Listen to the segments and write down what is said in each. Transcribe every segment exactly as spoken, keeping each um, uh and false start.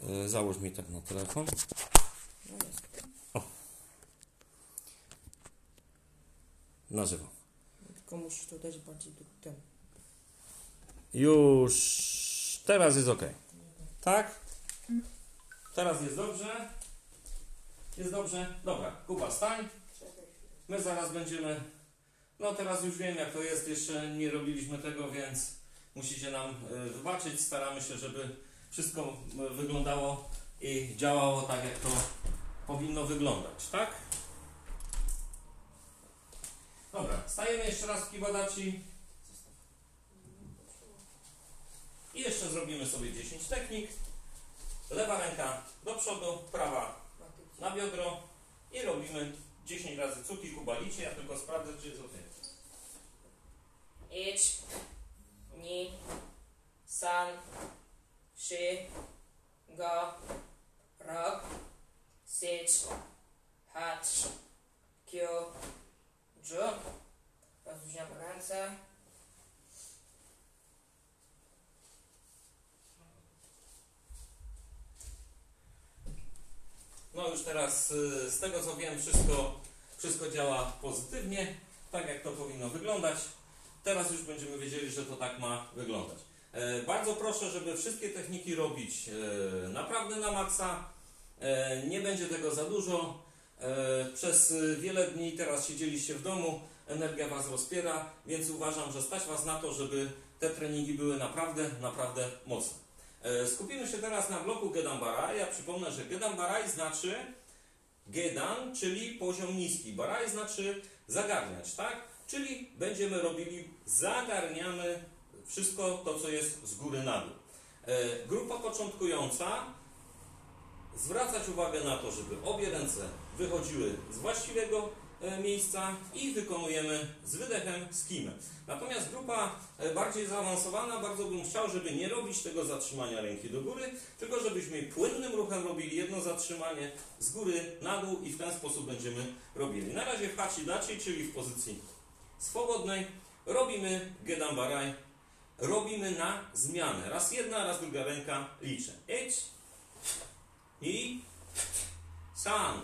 Yy, załóż mi tak na telefon. O. Na żywo. Tylko musisz to dać bardziej do ten. Już teraz jest ok. Tak? Teraz jest dobrze. Jest dobrze. Dobra, Kuba, stań. My zaraz będziemy... No teraz już wiem, jak to jest. Jeszcze nie robiliśmy tego, więc musicie nam y, wybaczyć. Staramy się, żeby wszystko y, wyglądało i działało tak, jak to powinno wyglądać, tak? Dobra, stajemy jeszcze raz w Kibadachi. I jeszcze zrobimy sobie dziesięć technik. Lewa ręka do przodu, prawa na biodro i robimy dziesięć razy cuki. Kuba liczy, ja tylko sprawdzę, czy jest ok. Idź, ni, san, shi, go, rok, sich, hacz, kyu, ju. Rozluźniam ręce. No już teraz y, z tego co wiem, wszystko, wszystko działa pozytywnie, tak jak to powinno wyglądać. Teraz już będziemy wiedzieli, że to tak ma wyglądać. E, bardzo proszę, żeby wszystkie techniki robić e, naprawdę na maksa. E, nie będzie tego za dużo. E, przez wiele dni teraz siedzieliście w domu, energia Was rozpiera, więc uważam, że stać Was na to, żeby te treningi były naprawdę, naprawdę mocne. E, skupimy się teraz na bloku Gedan Barai. Ja przypomnę, że Gedan Barai znaczy Gedan, czyli poziom niski. Barai znaczy zagarniać, tak? Czyli będziemy robili, zagarniamy wszystko to, co jest z góry na dół. E, grupa początkująca, zwracać uwagę na to, żeby obie ręce wychodziły z właściwego e, miejsca i wykonujemy z wydechem skimę. Natomiast grupa e, bardziej zaawansowana, bardzo bym chciał, żeby nie robić tego zatrzymania ręki do góry, tylko żebyśmy płynnym ruchem robili jedno zatrzymanie z góry na dół i w ten sposób będziemy robili. Na razie w Hachidachi, czyli w pozycji swobodnej, robimy Gedan Barai, robimy na zmianę. Raz jedna, raz druga ręka, liczę. Idź, ni, san,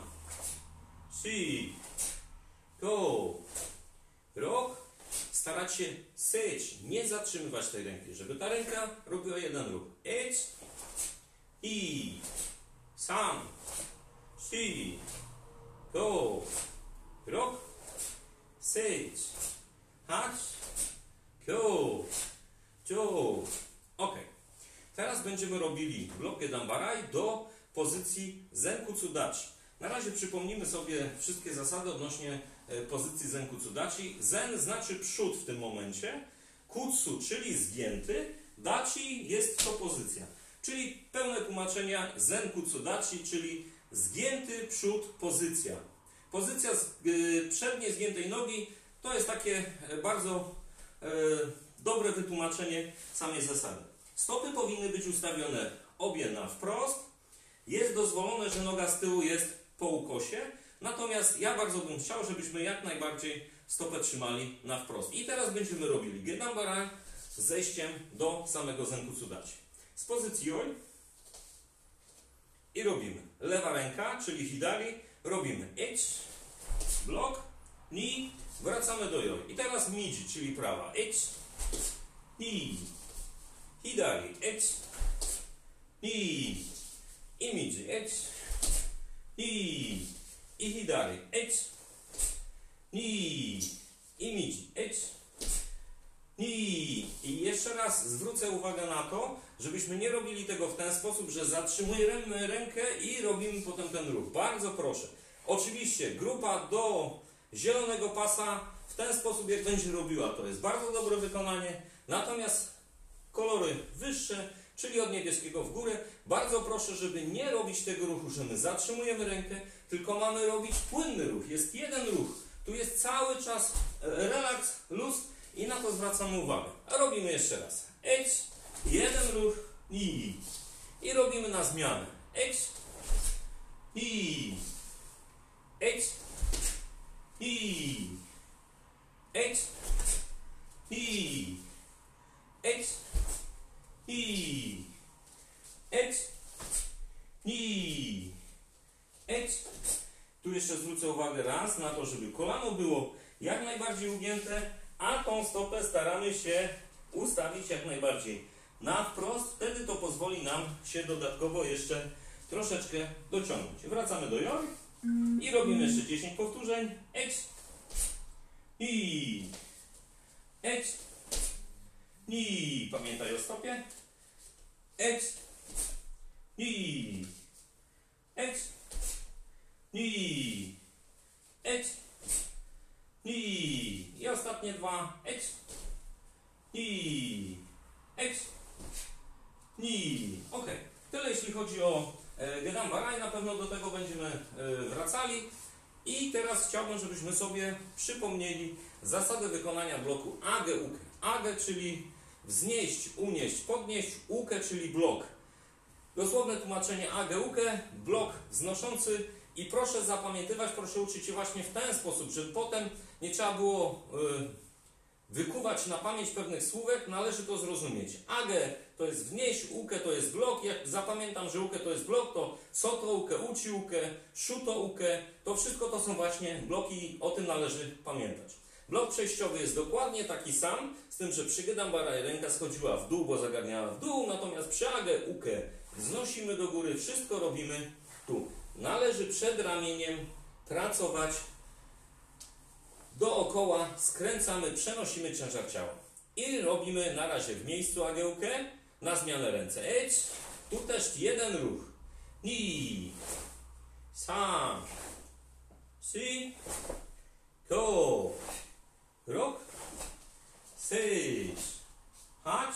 shi, go, rok. Starać się syć, nie zatrzymywać tej ręki, żeby ta ręka robiła jeden ruch. Idź, i, san, shi, go, rok, syć, hacz, kyo, ciu. Ok. Teraz będziemy robili blok Gedan Barai do pozycji Zenkutsudachi. Na razie przypomnimy sobie wszystkie zasady odnośnie e, pozycji Zenkutsudachi. Zen znaczy przód w tym momencie, kutsu, czyli zgięty, dachi jest to pozycja. Czyli pełne tłumaczenia Zenkutsudachi, czyli zgięty przód, pozycja. Pozycja z, e, przedniej zgiętej nogi to jest takie e, bardzo e, dobre wytłumaczenie samej zasady. Stopy powinny być ustawione obie na wprost. Jest dozwolone, że noga z tyłu jest po ukosie. Natomiast ja bardzo bym chciał, żebyśmy jak najbardziej stopę trzymali na wprost. I teraz będziemy robili Gedan Barai z zejściem do samego Zenkutsudachi. Z pozycji Yoi i robimy lewa ręka, czyli Hidari, robimy idź, blok, ni, wracamy do Yoi. I teraz Miji, czyli prawa, idź, ni, Hidari, idź, ni, i Miji, idź, ni, i Hidari, idź, ni, i Miji, idź, ni. I jeszcze raz zwrócę uwagę na to, żebyśmy nie robili tego w ten sposób, że zatrzymujemy rękę i robimy potem ten ruch. Bardzo proszę. Oczywiście grupa do zielonego pasa w ten sposób, jak będzie robiła, to jest bardzo dobre wykonanie. Natomiast kolory wyższe, czyli od niebieskiego w górę, bardzo proszę, żeby nie robić tego ruchu, że my zatrzymujemy rękę, tylko mamy robić płynny ruch. Jest jeden ruch. Tu jest cały czas relaks, luz i na to zwracamy uwagę. A robimy jeszcze raz. Idź, jeden ruch, i. I robimy na zmianę. Idź, i. Idź, i. Idź, i. Idź, i. Idź, ni, eć. Tu jeszcze zwrócę uwagę raz na to, żeby kolano było jak najbardziej ugięte, a tą stopę staramy się ustawić jak najbardziej na wprost. Wtedy to pozwoli nam się dodatkowo jeszcze troszeczkę dociągnąć. Wracamy do joj i robimy jeszcze dziesięć powtórzeń. Eć, ni, eć, ni. Pamiętaj o stopie. Eć, ni, eć, ni, eć, ni. I ostatnie dwa. Eć, ni, eć, ni. Ok. Tyle jeśli chodzi o e, Gedambara i na pewno do tego będziemy e, wracali. I teraz chciałbym, żebyśmy sobie przypomnieli zasadę wykonania bloku age, uke. Age, czyli wznieść, unieść, podnieść, uke, czyli blok. Dosłowne tłumaczenie age, uke, blok wznoszący. I proszę zapamiętywać, proszę uczyć się właśnie w ten sposób, żeby potem nie trzeba było y, wykuwać na pamięć pewnych słówek, należy to zrozumieć. Age to jest wnieść, uke to jest blok. Jak zapamiętam, że uke to jest blok, to soto uke, uchi uke, shuto uke, to wszystko to są właśnie bloki, o tym należy pamiętać. Blok przejściowy jest dokładnie taki sam, z tym, że przy Gedambara ręka schodziła w dół, bo zagarniała w dół, natomiast przy age, uke wznosimy do góry, wszystko robimy tu. Należy przed ramieniem pracować dookoła, skręcamy, przenosimy ciężar ciała. I robimy na razie w miejscu ageukę, na zmianę ręce. Eć, tu też jeden ruch. Ni, sam, si, ko, rok, sejś, hacz,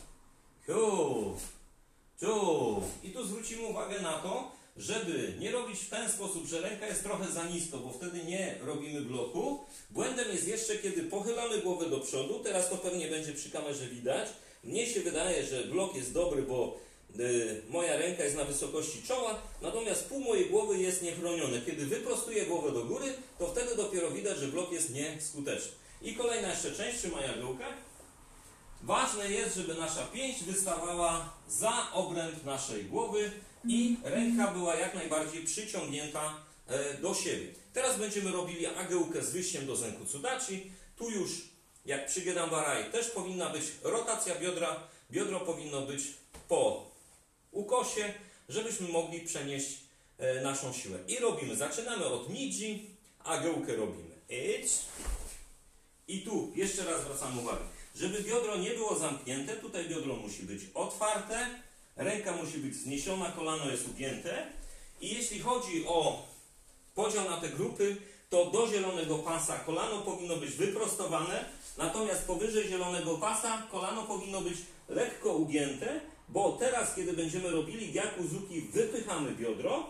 kio, czo. I tu zwrócimy uwagę na to, żeby nie robić w ten sposób, że ręka jest trochę za nisko, bo wtedy nie robimy bloku. Błędem jest jeszcze, kiedy pochylamy głowę do przodu. Teraz to pewnie będzie przy kamerze widać. Mnie się wydaje, że blok jest dobry, bo y, moja ręka jest na wysokości czoła, natomiast pół mojej głowy jest niechronione. Kiedy wyprostuję głowę do góry, to wtedy dopiero widać, że blok jest nieskuteczny. I kolejna jeszcze część, trzymaj ageukę. Ważne jest, żeby nasza pięść wystawała za obręb naszej głowy i ręka była jak najbardziej przyciągnięta e, do siebie. Teraz będziemy robili ageukę z wyjściem do Zenkutsudachi. Tu już, jak przy Gedambarai, też powinna być rotacja biodra. Biodro powinno być po ukosie, żebyśmy mogli przenieść e, naszą siłę. I robimy, zaczynamy od niji, ageukę robimy idź. I tu jeszcze raz zwracam uwagę, żeby biodro nie było zamknięte, tutaj biodro musi być otwarte, ręka musi być zniesiona, kolano jest ugięte. I jeśli chodzi o podział na te grupy, to do zielonego pasa kolano powinno być wyprostowane, natomiast powyżej zielonego pasa kolano powinno być lekko ugięte, bo teraz, kiedy będziemy robili gyakuzuki, wypychamy biodro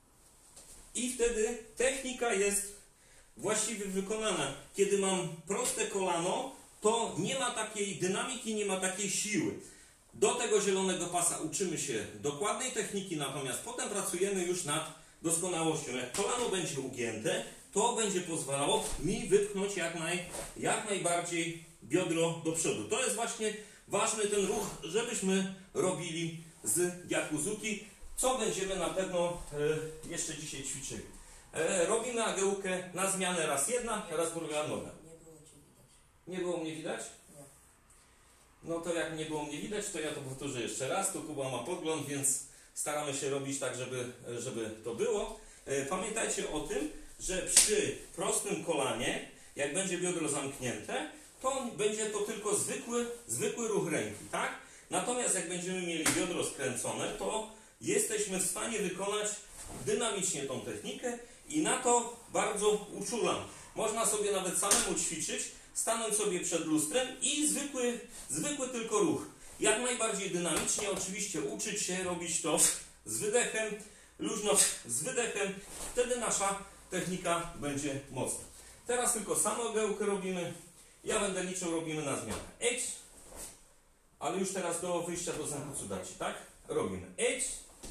i wtedy technika jest właściwie wykonana. Kiedy mam proste kolano, to nie ma takiej dynamiki, nie ma takiej siły. Do tego zielonego pasa uczymy się dokładnej techniki, natomiast potem pracujemy już nad doskonałością. Jak kolano będzie ugięte, to będzie pozwalało mi wypchnąć jak, naj, jak najbardziej biodro do przodu. To jest właśnie ważny ten ruch, żebyśmy robili z gyakuzuki, co będziemy na pewno e, jeszcze dzisiaj ćwiczyli. E, robimy ageukę na zmianę raz jedna, raz druga noga. Nie było cię widać. Nie było mnie widać? Nie. No to jak nie było mnie widać, to ja to powtórzę jeszcze raz. Tu Kuba ma podgląd, więc staramy się robić tak, żeby, żeby to było. E, pamiętajcie o tym, że przy prostym kolanie, jak będzie biodro zamknięte, to będzie to tylko zwykły, zwykły ruch ręki, tak? Natomiast jak będziemy mieli biodro skręcone, to jesteśmy w stanie wykonać dynamicznie tą technikę i na to bardzo uczulam. Można sobie nawet samemu ćwiczyć, stanąć sobie przed lustrem i zwykły, zwykły tylko ruch. Jak najbardziej dynamicznie, oczywiście uczyć się robić to z wydechem, luźno z wydechem, wtedy nasza technika będzie mocna. Teraz tylko samą ageukę robimy. Ja będę liczył, robimy na zmianę. Idź, ale już teraz do wyjścia do Zenkutsudachi, tak? Robimy idź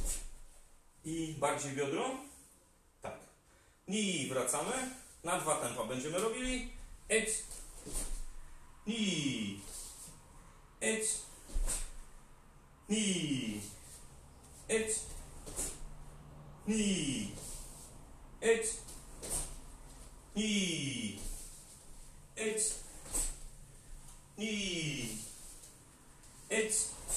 i bardziej biodro. Tak. Ni, wracamy. Na dwa tempa będziemy robili. Idź, ni, idź, ni, idź, ni, idź, ni, idź, ni, idź,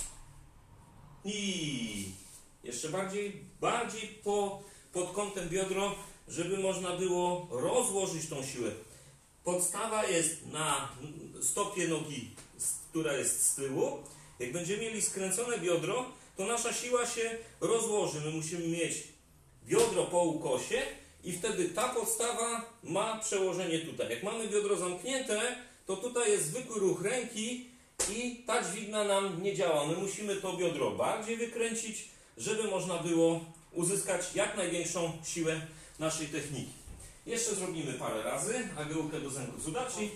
ni. Jeszcze bardziej, bardziej po, pod kątem biodro, żeby można było rozłożyć tą siłę. Podstawa jest na stopie nogi, która jest z tyłu. Jak będziemy mieli skręcone biodro, to nasza siła się rozłoży. My musimy mieć biodro po ukosie i wtedy ta podstawa ma przełożenie tutaj. Jak mamy biodro zamknięte, to tutaj jest zwykły ruch ręki i ta dźwigna nam nie działa. My musimy to biodro bardziej wykręcić, żeby można było uzyskać jak największą siłę naszej techniki. Jeszcze zrobimy parę razy ageukę do zęku sudachi.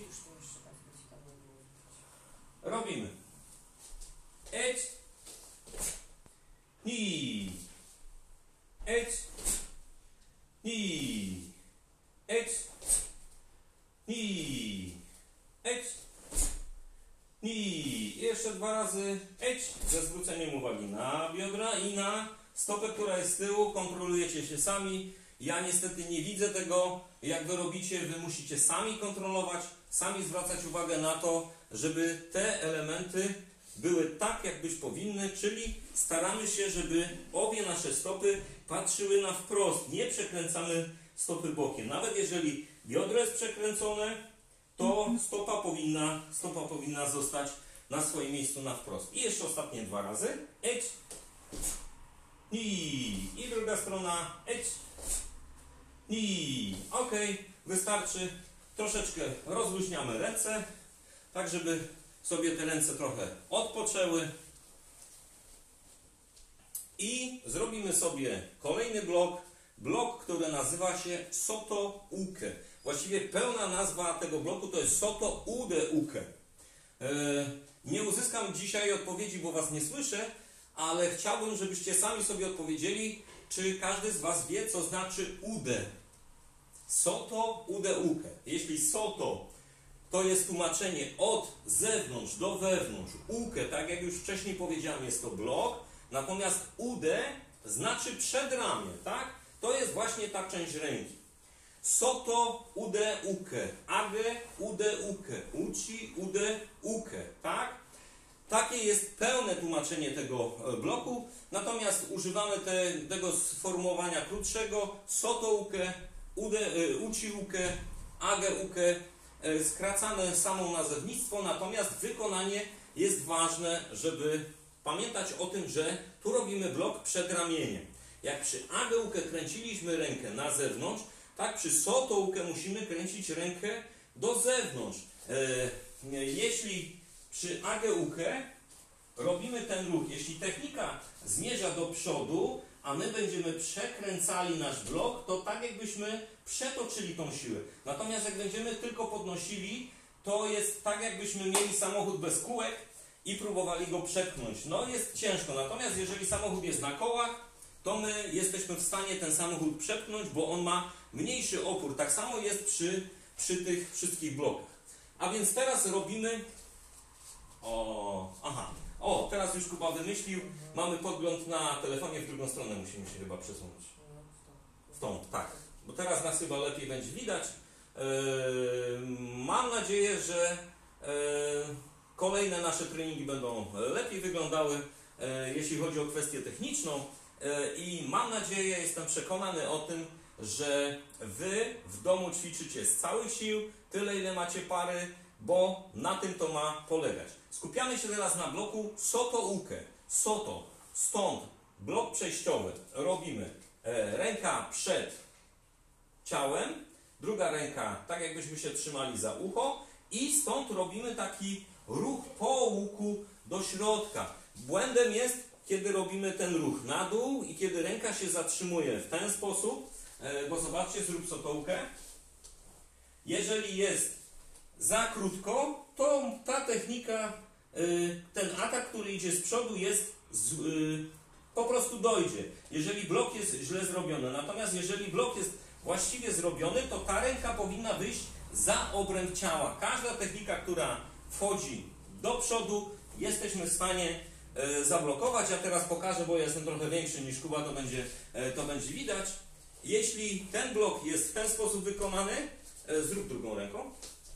Robimy. Idź, ni, idź, ni, idź, ni, idź, ni. I jeszcze dwa razy idź, ze zwróceniem uwagi na biodra i na stopę, która jest z tyłu. Kontrolujecie się sami. Ja niestety nie widzę tego, jak wy robicie. Wy musicie sami kontrolować, sami zwracać uwagę na to, żeby te elementy były tak, jak być powinny, czyli staramy się, żeby obie nasze stopy patrzyły na wprost. Nie przekręcamy stopy bokiem. Nawet jeżeli biodro jest przekręcone, to stopa powinna, stopa powinna zostać na swoim miejscu na wprost. I jeszcze ostatnie dwa razy. Idź, ni. I druga strona. Idź, ni. Ok, wystarczy. Troszeczkę rozluźniamy ręce, tak żeby sobie te ręce trochę odpoczęły. I zrobimy sobie kolejny blok. Blok, który nazywa się Soto Uke. Właściwie pełna nazwa tego bloku to jest Soto Ude Uke. Yy, nie uzyskam dzisiaj odpowiedzi, bo was nie słyszę, ale chciałbym, żebyście sami sobie odpowiedzieli, czy każdy z was wie, co znaczy ude. Soto Ude Uke. Jeśli soto to jest tłumaczenie od zewnątrz do wewnątrz, uke, tak jak już wcześniej powiedziałem, jest to blok, natomiast ude znaczy przedramię, tak? To jest właśnie ta część ręki. Soto ude uke, age ude uke, uchi ude uke, tak? Takie jest pełne tłumaczenie tego bloku, natomiast używamy te, tego sformułowania krótszego, soto uke, ude, uchi uke, age uke, skracane samo nazewnictwo, natomiast wykonanie jest ważne, żeby pamiętać o tym, że tu robimy blok przed ramieniem. Jak przy ageukę kręciliśmy rękę na zewnątrz, tak przy sotoukę musimy kręcić rękę do zewnątrz. E, jeśli przy ageukę robimy ten ruch, jeśli technika zmierza do przodu, a my będziemy przekręcali nasz blok, to tak jakbyśmy przetoczyli tą siłę. Natomiast jak będziemy tylko podnosili, to jest tak jakbyśmy mieli samochód bez kółek i próbowali go przepchnąć. No jest ciężko, natomiast jeżeli samochód jest na kołach, to my jesteśmy w stanie ten samochód przepchnąć, bo on ma mniejszy opór. Tak samo jest przy, przy tych wszystkich blokach. A więc teraz robimy... O, aha. O, teraz już Kuba wymyślił. Mamy podgląd na telefonie, w drugą stronę musimy się chyba przesunąć. W tą, tak. Bo teraz nas chyba lepiej będzie widać. Yy, mam nadzieję, że yy, kolejne nasze treningi będą lepiej wyglądały, yy, jeśli chodzi o kwestię techniczną. Yy, I mam nadzieję, jestem przekonany o tym, że Wy w domu ćwiczycie z całych sił, tyle ile macie pary, bo na tym to ma polegać. Skupiamy się teraz na bloku soto-uke. Soto, stąd blok przejściowy. Robimy e, ręka przed ciałem, druga ręka tak jakbyśmy się trzymali za ucho i stąd robimy taki ruch po łuku do środka. Błędem jest, kiedy robimy ten ruch na dół i kiedy ręka się zatrzymuje w ten sposób, e, bo zobaczcie, zrób sotołkę. Jeżeli jest za krótko, to ta technika, y, ten atak, który idzie z przodu, jest z, y, po prostu dojdzie, jeżeli blok jest źle zrobiony. Natomiast jeżeli blok jest właściwie zrobiony, to ta ręka powinna wyjść za obręb ciała. Każda technika, która wchodzi do przodu, jesteśmy w stanie e, zablokować. Ja teraz pokażę, bo ja jestem trochę większy niż Kuba, to będzie, e, to będzie widać. Jeśli ten blok jest w ten sposób wykonany, e, zrób drugą ręką,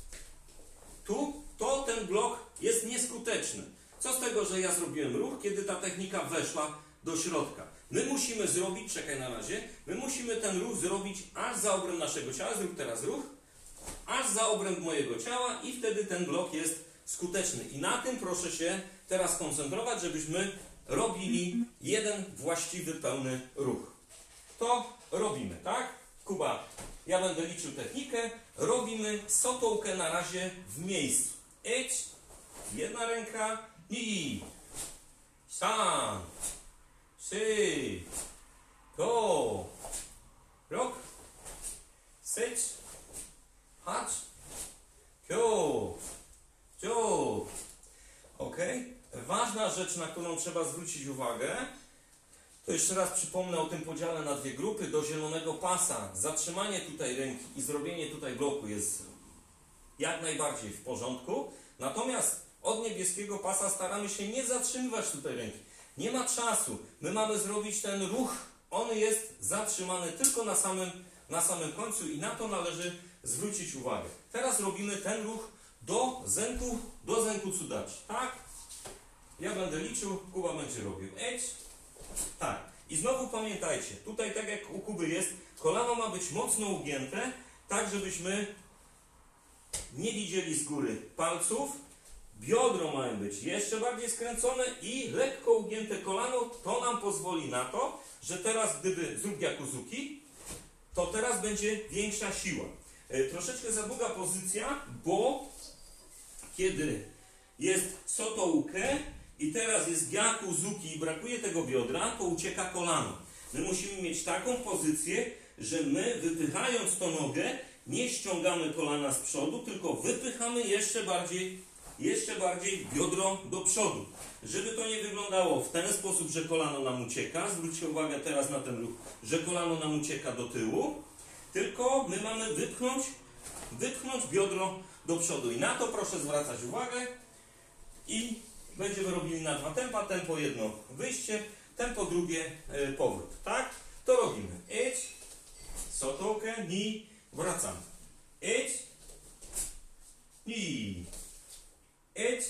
tu, to ten blok jest nieskuteczny. Co z tego, że ja zrobiłem ruch, kiedy ta technika weszła do środka? My musimy zrobić, czekaj na razie, my musimy ten ruch zrobić aż za obręb naszego ciała. Zrób teraz ruch. Aż za obręb mojego ciała i wtedy ten blok jest skuteczny. I na tym proszę się teraz koncentrować, żebyśmy robili jeden właściwy, pełny ruch. To robimy, tak? Kuba, ja będę liczył technikę. Robimy sotołkę na razie w miejscu. Idź, jedna ręka i san, trzy, go, rok, sześć, hacz, kio, ciu. Ok? Ważna rzecz, na którą trzeba zwrócić uwagę, to jeszcze raz przypomnę o tym podziale na dwie grupy. Do zielonego pasa zatrzymanie tutaj ręki i zrobienie tutaj bloku jest jak najbardziej w porządku. Natomiast od niebieskiego pasa staramy się nie zatrzymywać tutaj ręki. Nie ma czasu. My mamy zrobić ten ruch. On jest zatrzymany tylko na samym, na samym końcu i na to należy zwrócić uwagę. Teraz robimy ten ruch do zenku, do zenku cudaci. Tak? Ja będę liczył, Kuba będzie robił. Edź. Tak. I znowu pamiętajcie, tutaj tak jak u Kuby jest, kolano ma być mocno ugięte, tak żebyśmy nie widzieli z góry palców. Biodro mają być jeszcze bardziej skręcone i lekko ugięte kolano. To nam pozwoli na to, że teraz gdyby, zrób Yakuzuki, to teraz będzie większa siła. E, troszeczkę za długa pozycja, bo kiedy jest Soto-uke i teraz jest Yakuzuki i brakuje tego biodra, to ucieka kolano. My musimy mieć taką pozycję, że my wypychając tą nogę nie ściągamy kolana z przodu, tylko wypychamy jeszcze bardziej, jeszcze bardziej biodro do przodu. Żeby to nie wyglądało w ten sposób, że kolano nam ucieka, zwróćcie uwagę teraz na ten ruch, że kolano nam ucieka do tyłu, tylko my mamy wypchnąć, wypchnąć biodro do przodu. I na to proszę zwracać uwagę. I będziemy robili na dwa tempa. Tempo jedno wyjście, tempo drugie yy, powrót. Tak? To robimy. Idź, sotołkę, ni, wracamy. Idź, ni, idź,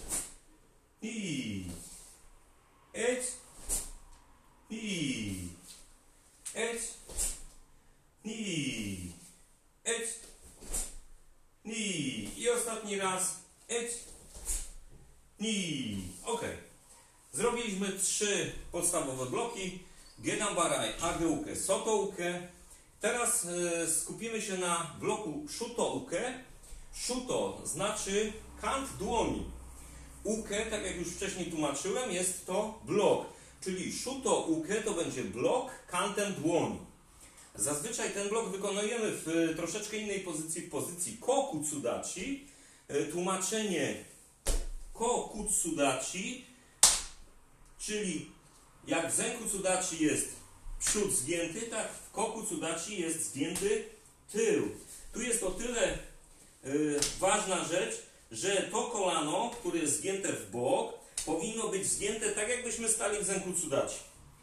ni, idź, ni, idź, ni, idź, ni. I ostatni raz. Idź, ni. Ok. Zrobiliśmy trzy podstawowe bloki. Gedanbarai, Ageuke, Soto-uke. Teraz e, skupimy się na bloku Shuto-uke. Shuto znaczy kant dłoni. Uke, tak jak już wcześniej tłumaczyłem, jest to blok. Czyli Shuto-uke to będzie blok kantem dłoni. Zazwyczaj ten blok wykonujemy w troszeczkę innej pozycji, w pozycji Kokutsudachi. E, tłumaczenie Kokutsudachi, czyli jak w Zenkutsudachi jest przód zgięty, tak w Kokutsudachi jest zgięty tył. Tu jest o tyle y, ważna rzecz, że to kolano, które jest zgięte w bok, powinno być zgięte tak, jakbyśmy stali w Zenkutsudachi.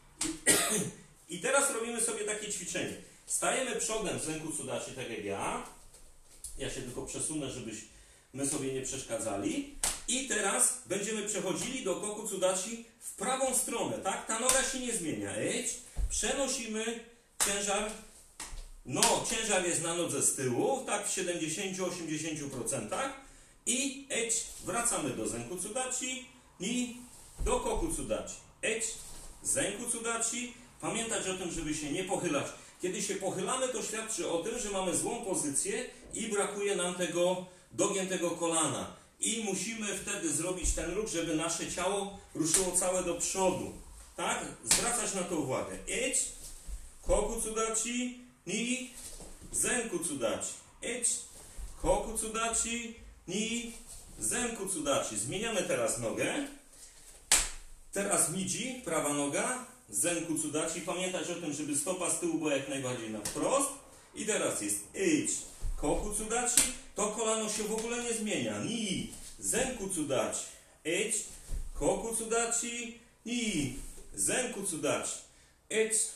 I, I teraz robimy sobie takie ćwiczenie. Stajemy przodem w Zenkutsudachi, tak jak ja. Ja się tylko przesunę, żebyśmy sobie nie przeszkadzali. I teraz będziemy przechodzili do Kokutsudachi w prawą stronę, tak? Ta noga się nie zmienia. Idź. Przenosimy ciężar. No, ciężar jest na nodze z tyłu, tak w siedemdziesiąt do osiemdziesięciu procent. I idź. Wracamy do Zenkutsudachi i do Kokutsudachi. Idź. Zenkutsudachi. Pamiętać o tym, żeby się nie pochylać. Kiedy się pochylamy, to świadczy o tym, że mamy złą pozycję i brakuje nam tego dogiętego kolana. I musimy wtedy zrobić ten ruch, żeby nasze ciało ruszyło całe do przodu. Tak? Zwracać na to uwagę. Idź, Kokutsudachi, ni, Zenkutsudachi. Idź, Kokutsudachi, ni, Zenkutsudachi. Zmieniamy teraz nogę. Teraz midzi, prawa noga, Zenkutsudachi. Pamiętać o tym, żeby stopa z tyłu była jak najbardziej na wprost. I teraz jest idź, Kokutsudachi. To kolano się w ogóle nie zmienia. Ni, Zenkutsudachi. Idź, koku tsudachi, ni, zenku tsudachi, et,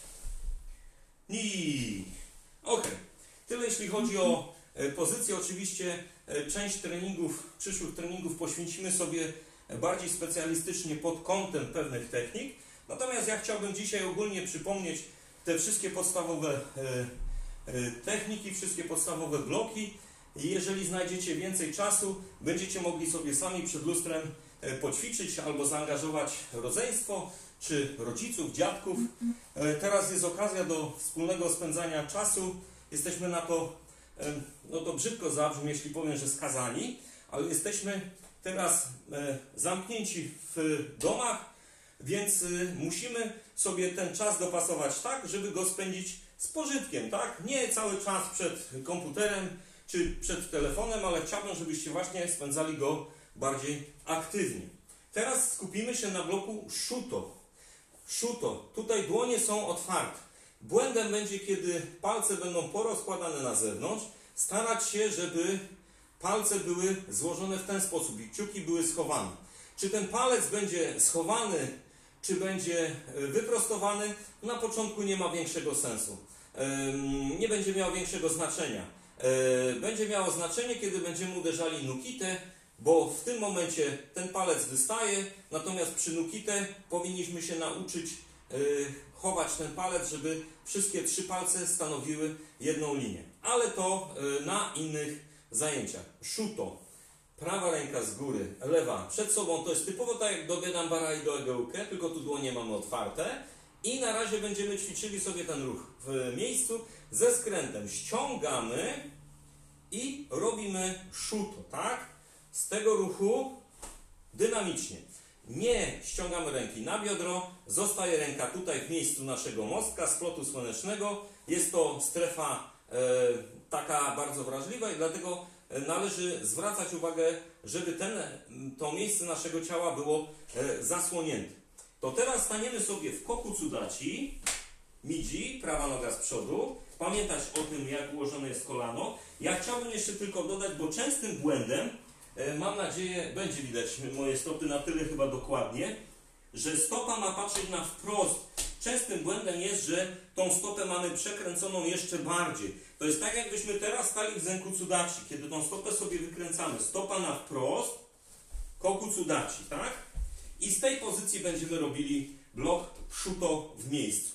ni. Ok, tyle jeśli chodzi o e, pozycję. Oczywiście e, część treningów, przyszłych treningów poświęcimy sobie bardziej specjalistycznie pod kątem pewnych technik. Natomiast ja chciałbym dzisiaj ogólnie przypomnieć te wszystkie podstawowe e, e, techniki, wszystkie podstawowe bloki. I jeżeli znajdziecie więcej czasu, będziecie mogli sobie sami przed lustrem e, poćwiczyć albo zaangażować rodzeństwo, czy rodziców, dziadków. E, teraz jest okazja do wspólnego spędzania czasu. Jesteśmy na to, e, no to brzydko zabrzmi, jeśli powiem, że skazani, ale jesteśmy teraz e, zamknięci w domach, więc e, musimy sobie ten czas dopasować tak, żeby go spędzić z pożytkiem, tak? Nie cały czas przed komputerem czy przed telefonem, ale chciałbym, żebyście właśnie spędzali go bardziej aktywnie. Teraz skupimy się na bloku shuto. Shuto. Tutaj dłonie są otwarte. Błędem będzie, kiedy palce będą porozkładane na zewnątrz. Starać się, żeby palce były złożone w ten sposób i kciuki były schowane. Czy ten palec będzie schowany, czy będzie wyprostowany, na początku nie ma większego sensu. Nie będzie miało większego znaczenia. Będzie miało znaczenie, kiedy będziemy uderzali nukitę, bo w tym momencie ten palec wystaje, natomiast przy nukitę powinniśmy się nauczyć chować ten palec, żeby wszystkie trzy palce stanowiły jedną linię. Ale to na innych zajęciach. Shuto. Prawa ręka z góry, lewa przed sobą. To jest typowo tak jak do Gedambara i do Egeuke, tylko tu dłonie mamy otwarte. I na razie będziemy ćwiczyli sobie ten ruch w miejscu ze skrętem. Ściągamy i robimy shuto, tak? Z tego ruchu dynamicznie. Nie ściągamy ręki na biodro, zostaje ręka tutaj w miejscu naszego mostka, splotu słonecznego. Jest to strefa e, taka bardzo wrażliwa i dlatego należy zwracać uwagę, żeby ten, to miejsce naszego ciała było e, zasłonięte. To teraz staniemy sobie w koku tsudachi, midzi, prawa noga z przodu. Pamiętać o tym, jak ułożone jest kolano. Ja chciałbym jeszcze tylko dodać, bo częstym błędem, e, mam nadzieję, będzie widać moje stopy na tyle chyba dokładnie, że stopa ma patrzeć na wprost. Częstym błędem jest, że tą stopę mamy przekręconą jeszcze bardziej. To jest tak, jakbyśmy teraz stali w zenku tsudachi, kiedy tą stopę sobie wykręcamy. Stopa na wprost, koku tsudachi, tak? I z tej pozycji będziemy robili blok shuto w miejscu.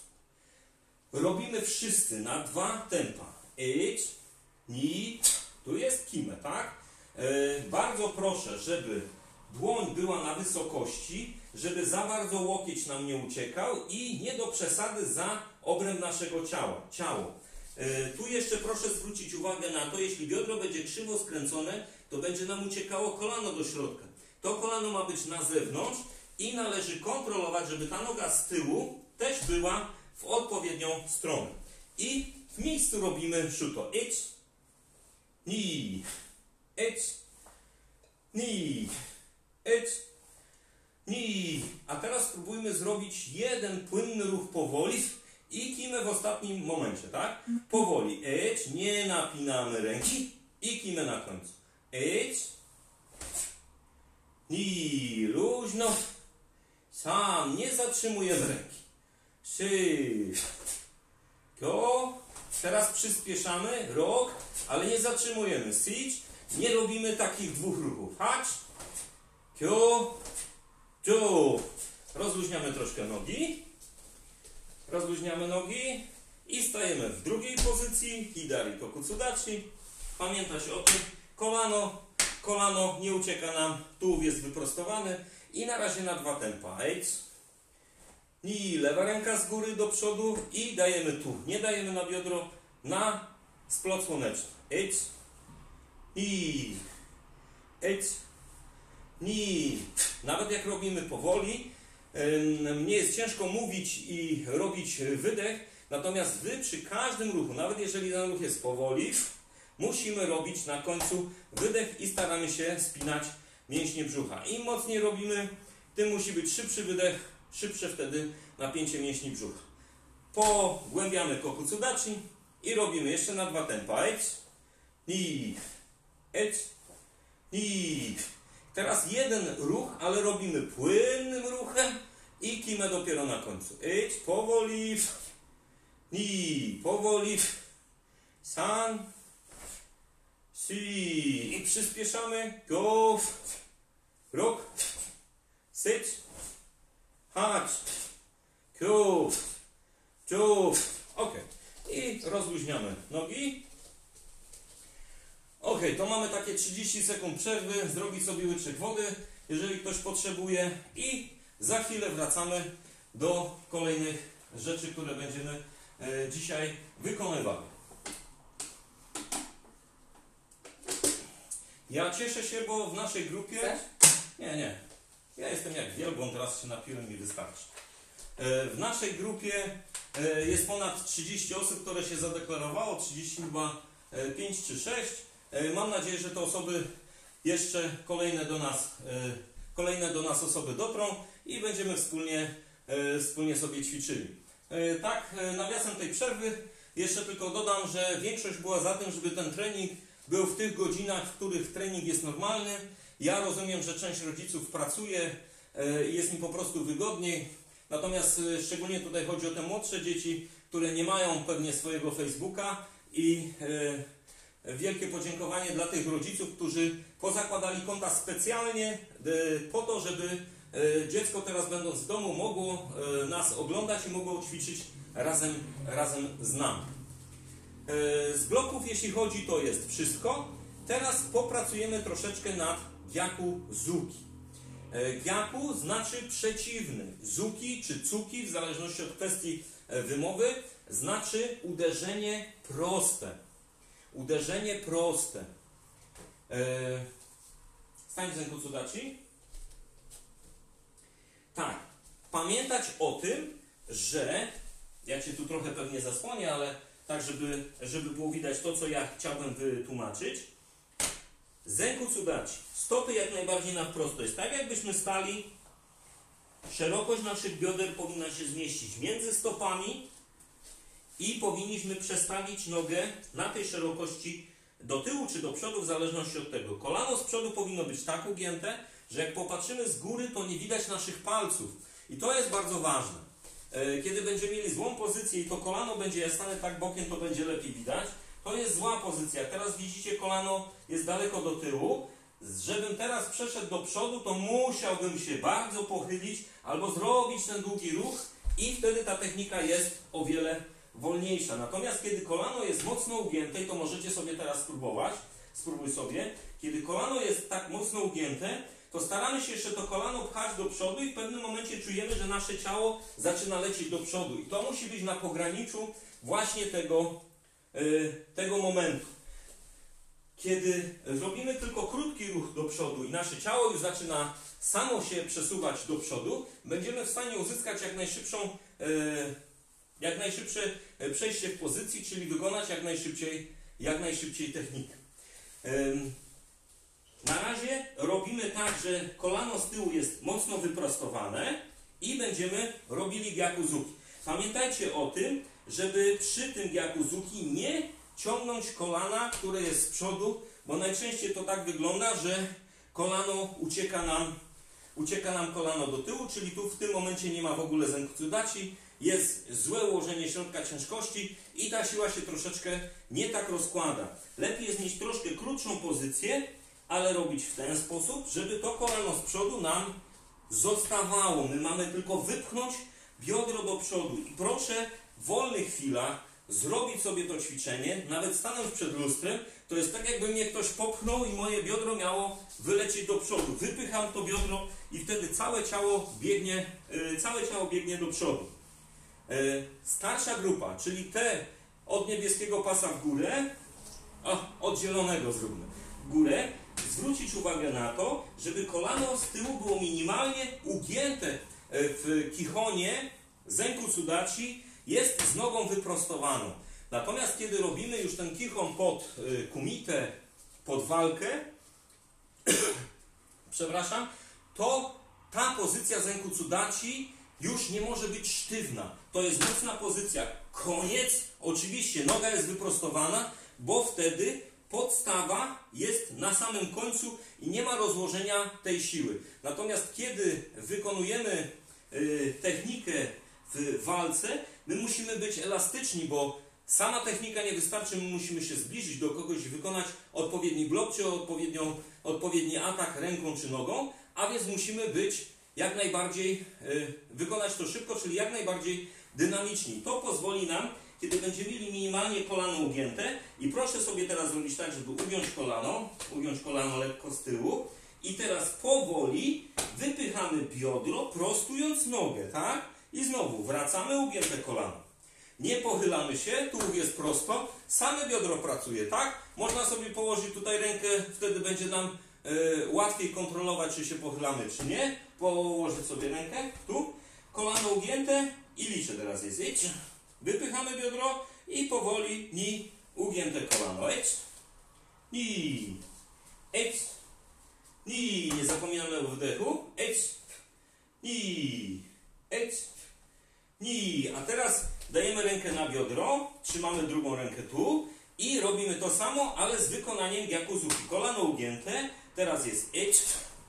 Robimy wszyscy na dwa tempa. Idź, ni, tu jest kime, tak? E, bardzo proszę, żeby dłoń była na wysokości, żeby za bardzo łokieć nam nie uciekał i nie do przesady za obręb naszego ciała. Ciało. E, tu jeszcze proszę zwrócić uwagę na to, jeśli biodro będzie krzywo skręcone, to będzie nam uciekało kolano do środka. To kolano ma być na zewnątrz i należy kontrolować, żeby ta noga z tyłu też była w odpowiednią stronę. I w miejscu robimy shuto. Idź, ni, idź, ni, idź, ni. A teraz spróbujmy zrobić jeden płynny ruch powoli i kimę w ostatnim momencie, tak? Powoli. Idź, nie napinamy ręki i kimę na końcu. Idź, ni, luźno. Sam, nie zatrzymujemy ręki. Trzy. Kyo. Teraz przyspieszamy. Rok, ale nie zatrzymujemy. Sitch. Nie robimy takich dwóch ruchów. Hacz. Kyo. Kyo. Rozluźniamy troszkę nogi. Rozluźniamy nogi. I stajemy w drugiej pozycji. Hidari koku tsudachi. Pamiętać o tym. Kolano. Kolano nie ucieka nam. Tułów jest wyprostowany. I na razie na dwa tempa. Idź. I lewa ręka z góry do przodu i dajemy tu. Nie dajemy na biodro, na splot słoneczny. Idź. I. Idź. I. Nawet jak robimy powoli, mnie jest ciężko mówić i robić wydech, natomiast wy przy każdym ruchu, nawet jeżeli ten ruch jest powoli, musimy robić na końcu wydech i staramy się spinać mięśnie brzucha. Im mocniej robimy, tym musi być szybszy wydech, szybsze wtedy napięcie mięśni brzucha. Pogłębiamy koku tsudachi i robimy jeszcze na dwa tempa. Idź, ni, idź, ni. Teraz jeden ruch, ale robimy płynnym ruchem i kimę dopiero na końcu. Idź powoli i powoli san si i przyspieszamy. Go rok sit hacz kru czu. Ok. I rozluźniamy nogi. Ok, to mamy takie trzydzieści sekund przerwy, zrobić sobie łyczek wody, jeżeli ktoś potrzebuje, i za chwilę wracamy do kolejnych rzeczy, które będziemy e, dzisiaj wykonywali. Ja cieszę się, bo w naszej grupie... Chcesz? Nie, nie. Ja jestem jak wielbłąd, teraz się napiłem i wystarczy. E, w naszej grupie e, jest ponad trzydzieści osób, które się zadeklarowało, trzydzieści chyba pięć czy sześć. Mam nadzieję, że te osoby jeszcze kolejne do nas, kolejne do nas osoby dotrą i będziemy wspólnie, wspólnie sobie ćwiczyli. Tak, nawiasem tej przerwy jeszcze tylko dodam, że większość była za tym, żeby ten trening był w tych godzinach, w których trening jest normalny. Ja rozumiem, że część rodziców pracuje i jest mi po prostu wygodniej. Natomiast szczególnie tutaj chodzi o te młodsze dzieci, które nie mają pewnie swojego Facebooka, i wielkie podziękowanie dla tych rodziców, którzy pozakładali konta specjalnie po to, żeby dziecko teraz, będąc w domu, mogło nas oglądać i mogło ćwiczyć razem, razem z nami. Z bloków, jeśli chodzi, to jest wszystko. Teraz popracujemy troszeczkę nad gyaku zuki. Gyaku znaczy przeciwny. Zuki czy cuki, w zależności od kwestii wymowy, znaczy uderzenie proste. Uderzenie proste. Eee, stań w Zenku Tsudachi. Tak. Pamiętać o tym, że ja Cię tu trochę pewnie zasłonię, ale tak, żeby, żeby było widać to, co ja chciałbym wytłumaczyć. Zenku Tsudachi. Stopy jak najbardziej na wprost. To jest tak, jakbyśmy stali. Szerokość naszych bioder powinna się zmieścić między stopami i powinniśmy przestawić nogę na tej szerokości do tyłu czy do przodu, w zależności od tego. Kolano z przodu powinno być tak ugięte, że jak popatrzymy z góry, to nie widać naszych palców. I to jest bardzo ważne. Kiedy będziemy mieli złą pozycję i to kolano będzie, ja stanę tak bokiem, to będzie lepiej widać. To jest zła pozycja. Teraz widzicie, kolano jest daleko do tyłu. Żebym teraz przeszedł do przodu, to musiałbym się bardzo pochylić albo zrobić ten długi ruch i wtedy ta technika jest o wiele wolniejsza. Natomiast kiedy kolano jest mocno ugięte, i to możecie sobie teraz spróbować, spróbuj sobie, kiedy kolano jest tak mocno ugięte, to staramy się jeszcze to kolano pchać do przodu i w pewnym momencie czujemy, że nasze ciało zaczyna lecieć do przodu. I to musi być na pograniczu właśnie tego, yy, tego momentu. Kiedy zrobimy tylko krótki ruch do przodu i nasze ciało już zaczyna samo się przesuwać do przodu, będziemy w stanie uzyskać jak najszybszą, yy, jak najszybsze przejście w pozycji, czyli wykonać jak najszybciej, jak najszybciej technikę. Yy, Na razie robimy tak, że kolano z tyłu jest mocno wyprostowane i będziemy robili gyakuzuki. Pamiętajcie o tym, żeby przy tym gyakuzuki nie ciągnąć kolana, które jest z przodu, bo najczęściej to tak wygląda, że kolano ucieka nam, ucieka nam kolano do tyłu, czyli tu w tym momencie nie ma w ogóle Zenku Tsudachi, jest złe ułożenie środka ciężkości i ta siła się troszeczkę nie tak rozkłada. Lepiej jest mieć troszkę krótszą pozycję, ale robić w ten sposób, żeby to kolano z przodu nam zostawało. My mamy tylko wypchnąć biodro do przodu. I proszę w wolnych chwilach zrobić sobie to ćwiczenie, nawet stanąć przed lustrem, to jest tak, jakby mnie ktoś popchnął i moje biodro miało wylecieć do przodu. Wypycham to biodro i wtedy całe ciało biegnie, yy, całe ciało biegnie do przodu. Yy, starsza grupa, czyli te od niebieskiego pasa w górę, o, od zielonego zróbmy, w górę, zwrócić uwagę na to, żeby kolano z tyłu było minimalnie ugięte w kichonie. Zenku Tsudachi jest z nogą wyprostowaną. Natomiast kiedy robimy już ten kichon pod kumite, pod walkę, przepraszam, to ta pozycja Zenku Tsudachi już nie może być sztywna. To jest mocna pozycja. Koniec. Oczywiście noga jest wyprostowana, bo wtedy podstawa jest na samym końcu i nie ma rozłożenia tej siły. Natomiast kiedy wykonujemy y, technikę w walce, my musimy być elastyczni, bo sama technika nie wystarczy, my musimy się zbliżyć do kogoś i wykonać odpowiedni blok, czy odpowiednią, odpowiedni atak ręką czy nogą, a więc musimy być jak najbardziej, y, wykonać to szybko, czyli jak najbardziej dynamiczni. To pozwoli nam, kiedy będziemy mieli minimalnie kolano ugięte, i proszę sobie teraz zrobić tak, żeby ugiąć kolano, ugiąć kolano lekko z tyłu i teraz powoli wypychamy biodro, prostując nogę, tak? I znowu wracamy, ugięte kolano. Nie pochylamy się, tu jest prosto, same biodro pracuje, tak? Można sobie położyć tutaj rękę, wtedy będzie nam y, łatwiej kontrolować, czy się pochylamy, czy nie. Położyć sobie rękę, tu, kolano ugięte i liczę teraz jest, idź. Wypychamy biodro i powoli, ni, ugięte kolano, idź, ni, idź, ni, nie zapominamy o wdechu, idź, ni, idź, ni, a teraz dajemy rękę na biodro, trzymamy drugą rękę tu i robimy to samo, ale z wykonaniem gyakuzuki. Kolano ugięte, teraz jest idź,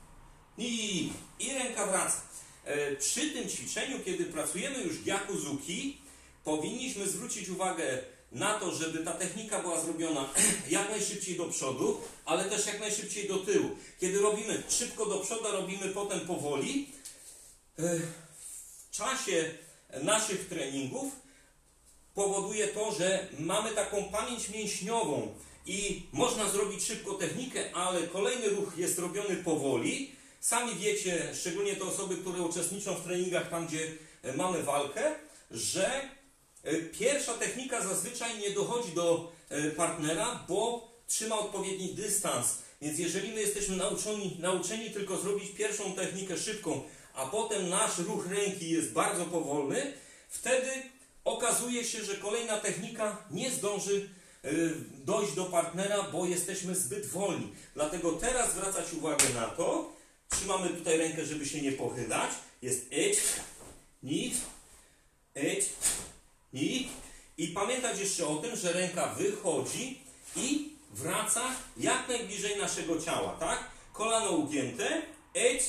ni, i ręka wraca. E, przy tym ćwiczeniu, kiedy pracujemy już gyakuzuki, powinniśmy zwrócić uwagę na to, żeby ta technika była zrobiona jak najszybciej do przodu, ale też jak najszybciej do tyłu. Kiedy robimy szybko do przodu, robimy potem powoli. E, w czasie naszych treningów powoduje to, że mamy taką pamięć mięśniową i można zrobić szybko technikę, ale kolejny ruch jest robiony powoli. Sami wiecie, szczególnie te osoby, które uczestniczą w treningach tam, gdzie mamy walkę, że pierwsza technika zazwyczaj nie dochodzi do partnera, bo trzyma odpowiedni dystans. Więc jeżeli my jesteśmy nauczeni, nauczeni tylko zrobić pierwszą technikę szybką, a potem nasz ruch ręki jest bardzo powolny, wtedy okazuje się, że kolejna technika nie zdąży y, dojść do partnera, bo jesteśmy zbyt wolni. Dlatego teraz zwracać uwagę na to, trzymamy tutaj rękę, żeby się nie pochylać, jest idź, ni, idź, ni, i pamiętać jeszcze o tym, że ręka wychodzi i wraca jak najbliżej naszego ciała, tak? Kolano ugięte, idź,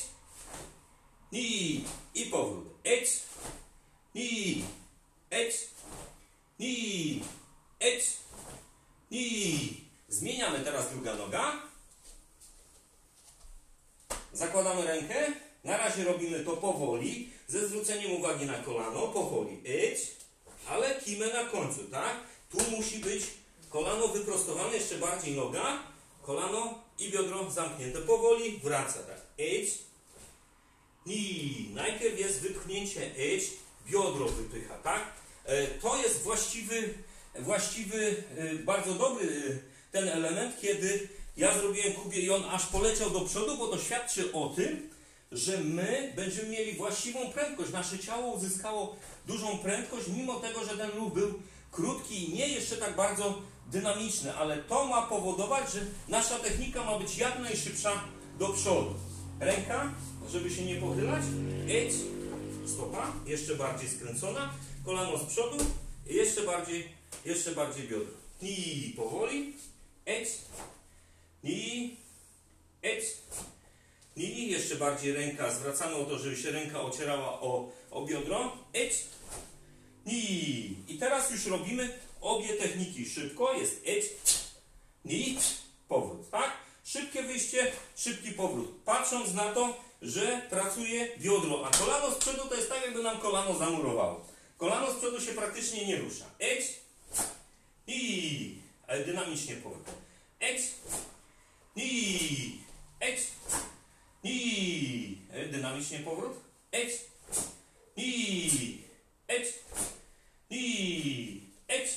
ni, i powrót, idź, ni, idź, ni, idź, ni. Zmieniamy teraz druga noga. Zakładamy rękę. Na razie robimy to powoli, ze zwróceniem uwagi na kolano, powoli, idź, ale kimę na końcu, tak? Tu musi być kolano wyprostowane, jeszcze bardziej noga, kolano i biodro zamknięte. Powoli wraca, tak? Idź, ni. Najpierw jest wypchnięcie, idź, biodro wypycha, tak? E, to jest właściwy, właściwy, e, bardzo dobry ten element, kiedy ja zrobiłem kubie i on aż poleciał do przodu, bo to świadczy o tym, że my będziemy mieli właściwą prędkość. Nasze ciało uzyskało dużą prędkość, mimo tego, że ten ruch był krótki i nie jeszcze tak bardzo dynamiczny, ale to ma powodować, że nasza technika ma być jak najszybsza do przodu. Ręka, żeby się nie pochylać, idź, stopa, jeszcze bardziej skręcona, kolano z przodu i jeszcze bardziej, jeszcze bardziej biodro. I powoli, idź, i idź, i jeszcze bardziej ręka, zwracamy o to, żeby się ręka ocierała o, o biodro, idź, i, i teraz już robimy obie techniki szybko, jest idź, i powrót, tak? Szybkie wyjście, szybki powrót, patrząc na to, że pracuje biodro, a kolano z przodu to jest tak, jakby nam kolano zamurowało. Kolano z przodu się praktycznie nie rusza. Idź, i, ale dynamicznie powrót. Idź, i, idź, i, dynamicznie powrót. Idź, i, idź, i, idź,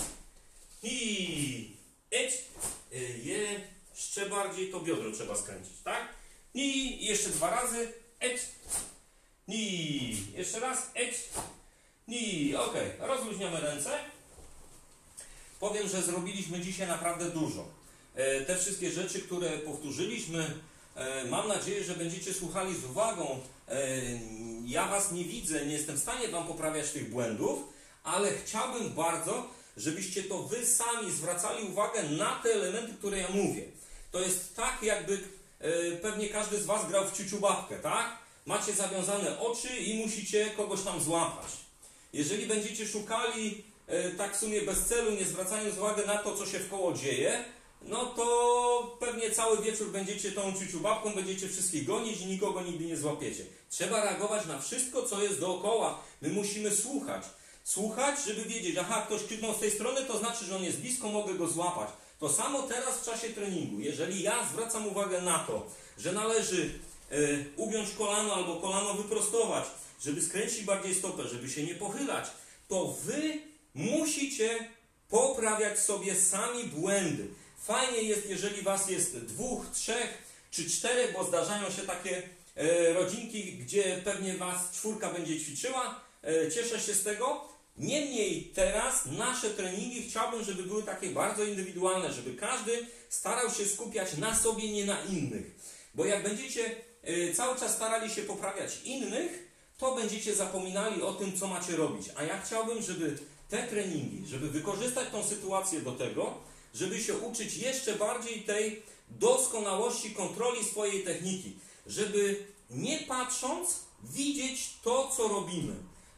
i, idź. Jeszcze bardziej to biodro trzeba skręcić, tak? I jeszcze dwa razy. Idź, i, jeszcze raz. Idź, i, ok. Rozluźniamy ręce. Powiem, że zrobiliśmy dzisiaj naprawdę dużo. E, te wszystkie rzeczy, które powtórzyliśmy, e, mam nadzieję, że będziecie słuchali z uwagą. E, ja Was nie widzę, nie jestem w stanie Wam poprawiać tych błędów, ale chciałbym bardzo, żebyście to wy sami zwracali uwagę na te elementy, które ja mówię. To jest tak, jakby e, pewnie każdy z was grał w ciuciu babkę, tak? Macie zawiązane oczy i musicie kogoś tam złapać. Jeżeli będziecie szukali e, tak w sumie bez celu, nie zwracając uwagi na to, co się wkoło dzieje, no to pewnie cały wieczór będziecie tą ciuciu babką, będziecie wszystkich gonić i nikogo nigdy nie złapiecie. Trzeba reagować na wszystko, co jest dookoła. My musimy słuchać. Słuchać, żeby wiedzieć, aha, ktoś krzyknął z tej strony, to znaczy, że on jest blisko, mogę go złapać. To samo teraz w czasie treningu. Jeżeli ja zwracam uwagę na to, że należy e, ugiąć kolano albo kolano wyprostować, żeby skręcić bardziej stopę, żeby się nie pochylać, to wy musicie poprawiać sobie sami błędy. Fajnie jest, jeżeli was jest dwóch, trzech czy czterech, bo zdarzają się takie e, rodzinki, gdzie pewnie was czwórka będzie ćwiczyła. E, cieszę się z tego. Niemniej teraz nasze treningi chciałbym, żeby były takie bardzo indywidualne, żeby każdy starał się skupiać na sobie, nie na innych. Bo jak będziecie e, cały czas starali się poprawiać innych, to będziecie zapominali o tym, co macie robić. A ja chciałbym, żeby te treningi, żeby wykorzystać tą sytuację do tego, żeby się uczyć jeszcze bardziej tej doskonałości kontroli swojej techniki. Żeby nie patrząc, widzieć to, co robimy.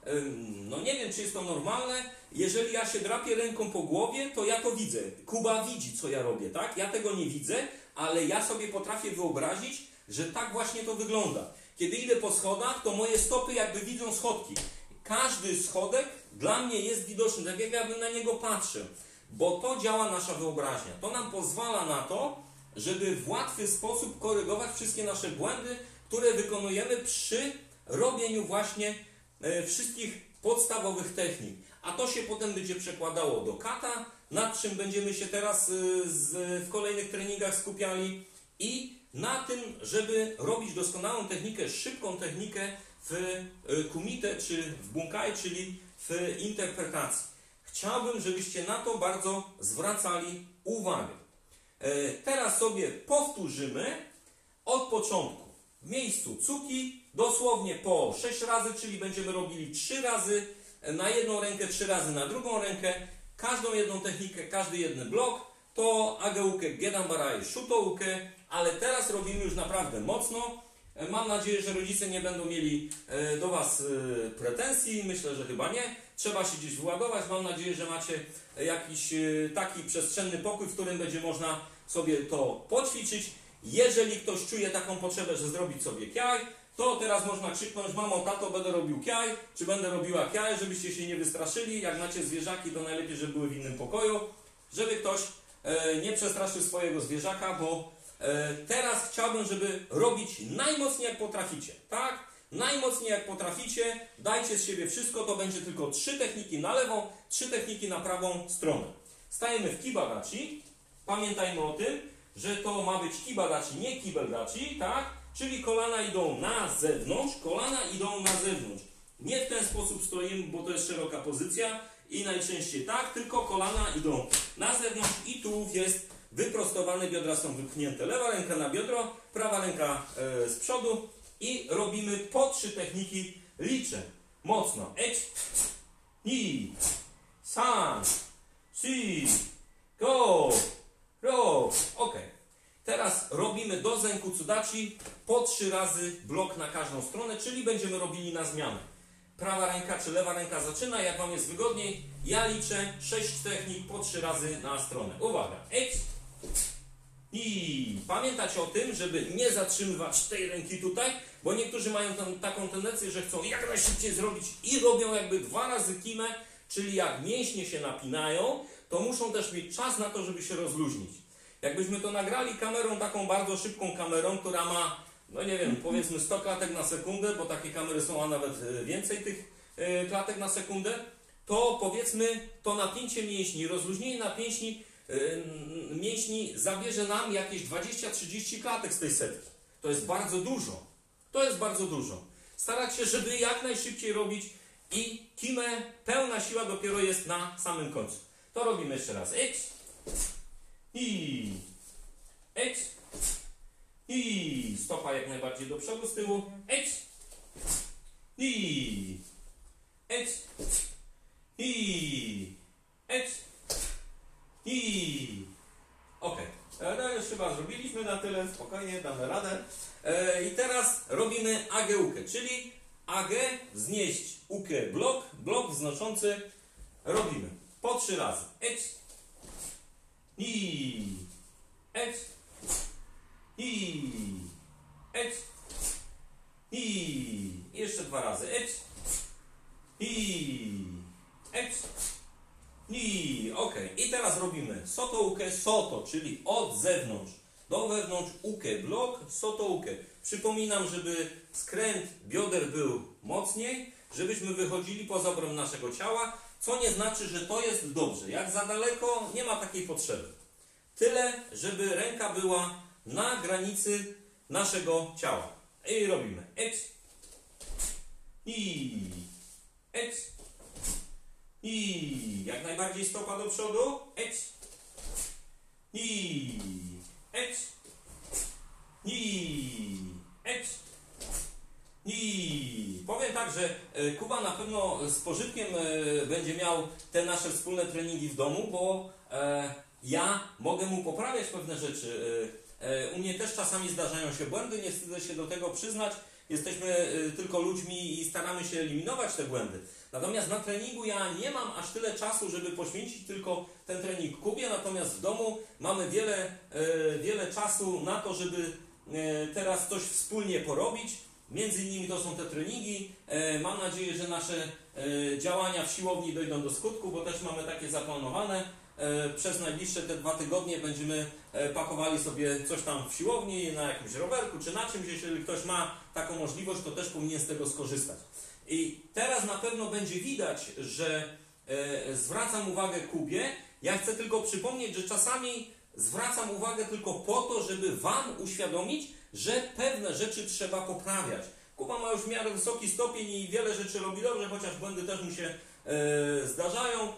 No nie wiem, czy jest to normalne. Jeżeli ja się drapię ręką po głowie, to ja to widzę. Kuba widzi, co ja robię, tak? Ja tego nie widzę, ale ja sobie potrafię wyobrazić, że tak właśnie to wygląda. Kiedy idę po schodach, to moje stopy jakby widzą schodki. Każdy schodek dla mnie jest widoczny, tak jak ja bym na niego patrzył. Bo to działa nasza wyobraźnia. To nam pozwala na to, żeby w łatwy sposób korygować wszystkie nasze błędy, które wykonujemy przy robieniu właśnie e, wszystkich podstawowych technik. A to się potem będzie przekładało do kata, nad czym będziemy się teraz e, z, w kolejnych treningach skupiali i na tym, żeby robić doskonałą technikę, szybką technikę w e, kumite czy w bunkai, czyli w interpretacji. Chciałbym, żebyście na to bardzo zwracali uwagę. E, teraz sobie powtórzymy od początku. W miejscu cuki, dosłownie po sześć razy, czyli będziemy robili trzy razy na jedną rękę, trzy razy na drugą rękę. Każdą jedną technikę, każdy jeden blok to ageukę, gedambarai, shutoukę, ale teraz robimy już naprawdę mocno. E, mam nadzieję, że rodzice nie będą mieli e, do was e, pretensji. Myślę, że chyba nie. Trzeba się gdzieś wyładować. Mam nadzieję, że macie jakiś taki przestrzenny pokój, w którym będzie można sobie to poćwiczyć. Jeżeli ktoś czuje taką potrzebę, że zrobić sobie kiaj, to teraz można krzyknąć: mamo, tato, będę robił kiaj, czy będę robiła kiaj, żebyście się nie wystraszyli. Jak macie zwierzaki, to najlepiej, żeby były w innym pokoju, żeby ktoś e, nie przestraszył swojego zwierzaka, bo e, teraz chciałbym, żeby robić najmocniej jak potraficie, tak? Najmocniej jak potraficie, dajcie z siebie wszystko, to będzie tylko trzy techniki na lewą, trzy techniki na prawą stronę. Stajemy w kibadachi, pamiętajmy o tym, że to ma być kibadachi, nie kibeldachi, tak? Czyli kolana idą na zewnątrz, kolana idą na zewnątrz. Nie w ten sposób stoimy, bo to jest szeroka pozycja i najczęściej tak, tylko kolana idą na zewnątrz i tułów jest wyprostowany, biodra są wypchnięte. Lewa ręka na biodro, prawa ręka e, z przodu. I robimy po trzy techniki, liczę mocno. Eć, ni, san, si, go, ro. Ok. Teraz robimy do zenkutsudachi po trzy razy blok na każdą stronę, czyli będziemy robili na zmianę. Prawa ręka czy lewa ręka zaczyna, jak wam jest wygodniej. Ja liczę sześć technik po trzy razy na stronę. Uwaga. Eć, i pamiętać o tym, żeby nie zatrzymywać tej ręki tutaj, bo niektórzy mają tam taką tendencję, że chcą jak najszybciej zrobić i robią jakby dwa razy kimę, czyli jak mięśnie się napinają, to muszą też mieć czas na to, żeby się rozluźnić. Jakbyśmy to nagrali kamerą, taką bardzo szybką kamerą, która ma, no nie wiem, powiedzmy sto klatek na sekundę, bo takie kamery są, a nawet więcej tych klatek na sekundę, to powiedzmy to napięcie mięśni, rozluźnienie napięci mięśni zabierze nam jakieś dwadzieścia trzydzieści klatek z tej setki. To jest bardzo dużo. To jest bardzo dużo. Starać się, żeby jak najszybciej robić i kimę, pełna siła dopiero jest na samym końcu. To robimy jeszcze raz. X i X i stopa jak najbardziej do przodu, z tyłu. X i X i X Byliśmy na tyle, spokojnie, damy radę. E, I teraz robimy ageukę, czyli agę, wznieść ukę, blok, blok wznoszący. Robimy po trzy razy. Eć, i, eć, i, eć, i. Jeszcze dwa razy. Eć, i, eć, i. Ok. I teraz robimy soto ukę, soto, czyli od zewnątrz do wewnątrz ukę, blok, soto ukę. Przypominam, żeby skręt bioder był mocniej, żebyśmy wychodzili poza obręb naszego ciała, co nie znaczy, że to jest dobrze. Jak za daleko, nie ma takiej potrzeby. Tyle, żeby ręka była na granicy naszego ciała. I robimy eć, i, eć, i. Jak najbardziej stopa do przodu. Eć, i, eć, i, eć, i. Powiem tak, że e, Kuba na pewno z pożytkiem e, będzie miał te nasze wspólne treningi w domu, bo e, ja mogę mu poprawiać pewne rzeczy. E, e, u mnie też czasami zdarzają się błędy, nie wstydzę się do tego przyznać. Jesteśmy e, tylko ludźmi i staramy się eliminować te błędy. Natomiast na treningu ja nie mam aż tyle czasu, żeby poświęcić tylko ten trening Kubie, natomiast w domu mamy wiele, e, wiele czasu na to, żeby e, teraz coś wspólnie porobić. Między innymi to są te treningi. E, mam nadzieję, że nasze e, działania w siłowni dojdą do skutku, bo też mamy takie zaplanowane. E, przez najbliższe te dwa tygodnie będziemy e, pakowali sobie coś tam w siłowni, na jakimś rowerku czy na czymś. Jeżeli ktoś ma taką możliwość, to też powinien z tego skorzystać. I teraz na pewno będzie widać, że e, zwracam uwagę Kubie. Ja chcę tylko przypomnieć, że czasami zwracam uwagę tylko po to, żeby Wam uświadomić, że pewne rzeczy trzeba poprawiać. Kuba ma już w miarę wysoki stopień i wiele rzeczy robi dobrze, chociaż błędy też mu się e, zdarzają,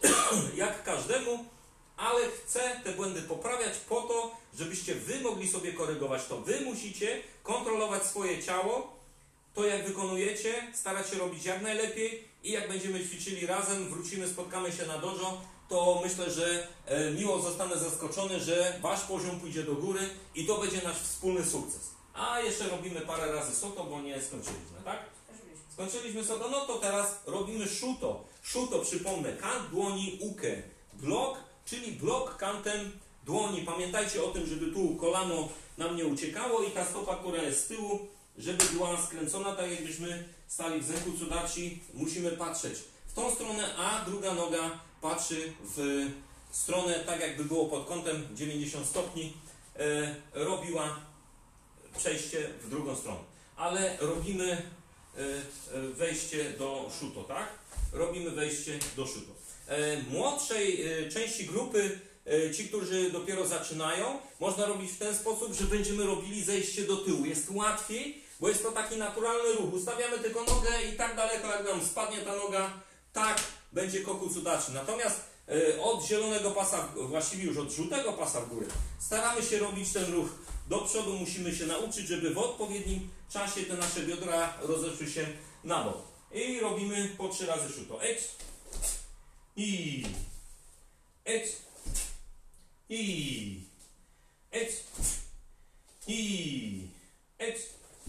jak każdemu, ale chcę te błędy poprawiać po to, żebyście Wy mogli sobie korygować to. Wy musicie kontrolować swoje ciało, to jak wykonujecie, starać się robić jak najlepiej i jak będziemy ćwiczyli razem, wrócimy, spotkamy się na dojo, to myślę, że e, miło zostanę zaskoczony, że Wasz poziom pójdzie do góry i to będzie nasz wspólny sukces. A jeszcze robimy parę razy soto, bo nie skończyliśmy, tak? Skończyliśmy soto, no to teraz robimy shuto. Shuto, przypomnę, kant dłoni ukę. Blok, czyli blok kantem dłoni. Pamiętajcie o tym, żeby tu kolano nam nie uciekało i ta stopa, która jest z tyłu, żeby była skręcona, tak jakbyśmy stali w zenku tsudachi, musimy patrzeć w tą stronę, a druga noga patrzy w stronę, tak jakby było pod kątem dziewięćdziesiąt stopni, e, robiła przejście w drugą stronę. Ale robimy e, wejście do shuto, tak? Robimy wejście do shuto. E, młodszej e, części grupy, e, ci, którzy dopiero zaczynają, można robić w ten sposób, że będziemy robili zejście do tyłu. Jest łatwiej, bo jest to taki naturalny ruch. Ustawiamy tylko nogę i tak daleko, jak nam spadnie ta noga, tak będzie koku tsudachi. Natomiast e, od zielonego pasa, właściwie już od żółtego pasa w górę, staramy się robić ten ruch do przodu. Musimy się nauczyć, żeby w odpowiednim czasie te nasze biodra rozeszły się na bok. I robimy po trzy razy shuto. Eć, i, eć, i, eć, i, eć,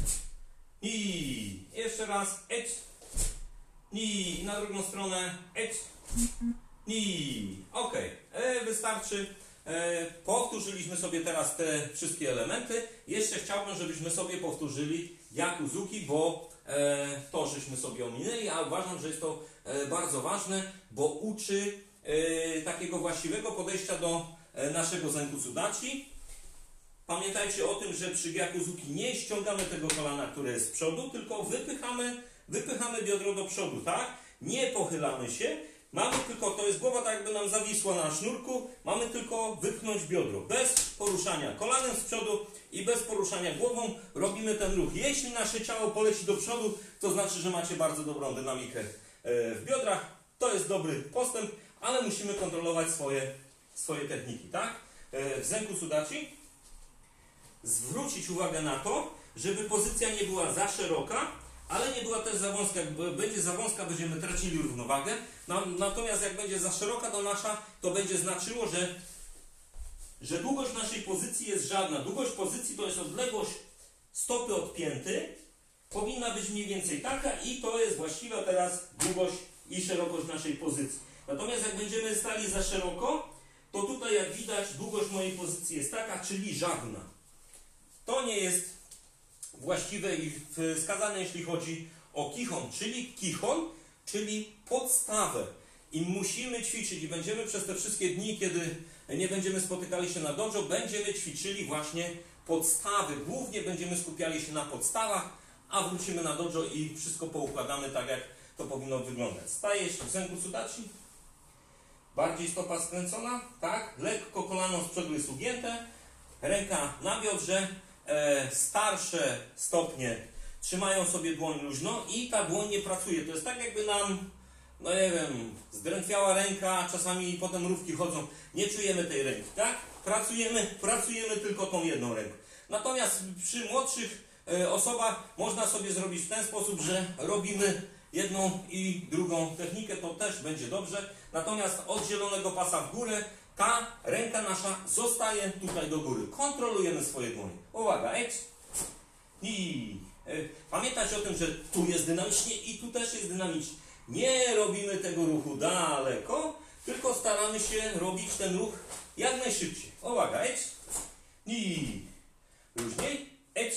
i. Jeszcze raz. Eć, i. Na drugą stronę. Eć, i. Ok. E, wystarczy. E, powtórzyliśmy sobie teraz te wszystkie elementy. Jeszcze chciałbym, żebyśmy sobie powtórzyli Yakuzuki, bo e, to żeśmy sobie ominęli, a uważam, że jest to e, bardzo ważne, bo uczy e, takiego właściwego podejścia do e, naszego zenku tsudachi. Pamiętajcie o tym, że przy Gyakuzuki nie ściągamy tego kolana, które jest z przodu, tylko wypychamy, wypychamy biodro do przodu, tak? Nie pochylamy się, mamy tylko, to jest głowa tak jakby nam zawisła na sznurku, mamy tylko wypchnąć biodro, bez poruszania kolanem z przodu i bez poruszania głową robimy ten ruch. Jeśli nasze ciało poleci do przodu, to znaczy, że macie bardzo dobrą dynamikę w biodrach, to jest dobry postęp, ale musimy kontrolować swoje, swoje techniki, tak? W zenku tsudachi zwrócić uwagę na to, żeby pozycja nie była za szeroka, ale nie była też za wąska. Jak będzie za wąska, będziemy tracili równowagę. Natomiast jak będzie za szeroka to nasza, to będzie znaczyło, że że długość naszej pozycji jest żadna. Długość pozycji to jest odległość stopy od pięty. Powinna być mniej więcej taka i to jest właściwa teraz długość i szerokość naszej pozycji. Natomiast jak będziemy stali za szeroko, to tutaj jak widać długość mojej pozycji jest taka, czyli żadna. To nie jest właściwe i wskazane, jeśli chodzi o kichon, czyli kichon, czyli podstawę. I musimy ćwiczyć i będziemy przez te wszystkie dni, kiedy nie będziemy spotykali się na dojo, będziemy ćwiczyli właśnie podstawy. Głównie będziemy skupiali się na podstawach, a wrócimy na dojo i wszystko poukładamy tak, jak to powinno wyglądać. Stajesz w Senku Sudachi. Bardziej stopa skręcona, tak? Lekko kolano z przodu jest ugięte. Ręka na biodrze. E, starsze stopnie trzymają sobie dłoń luźno i ta dłoń nie pracuje. To jest tak, jakby nam, no nie wiem, zdrętwiała ręka, czasami potem mrówki chodzą. Nie czujemy tej ręki, tak? Pracujemy, pracujemy tylko tą jedną ręką. Natomiast przy młodszych e, osobach można sobie zrobić w ten sposób, że robimy jedną i drugą technikę, to też będzie dobrze. Natomiast od zielonego pasa w górę ta ręka nasza zostaje tutaj do góry. Kontrolujemy swoje dłonie. Uwaga, eks. I e, pamiętajcie o tym, że tu jest dynamicznie i tu też jest dynamicznie. Nie robimy tego ruchu daleko, tylko staramy się robić ten ruch jak najszybciej. Uwaga, eks. I luźniej, eks.